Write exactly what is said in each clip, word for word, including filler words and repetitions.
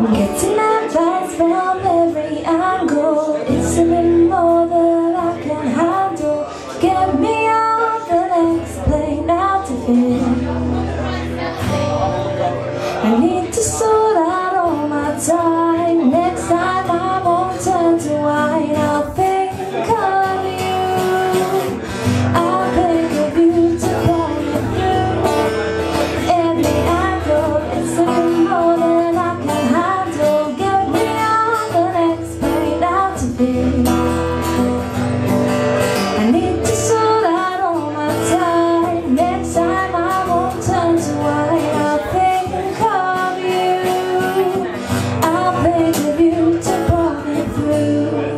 Getting advice from every angle. It's a bit more than I can handle. Get me on the next plane out of here. I need to sort out all my time. Next time I won't turn to wine. I'll think of you. I'll think of you to pull me through every angle. It's a bit more than I can handle. Get me on the next plane out of here. I need to sort out all my time. Next time I won't turn to wine. I'll think of you. I'll think of you to pull me through.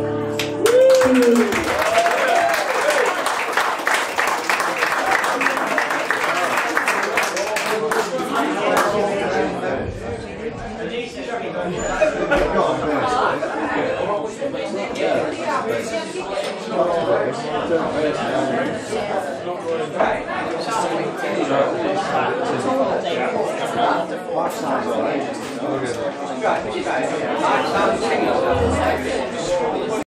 Right,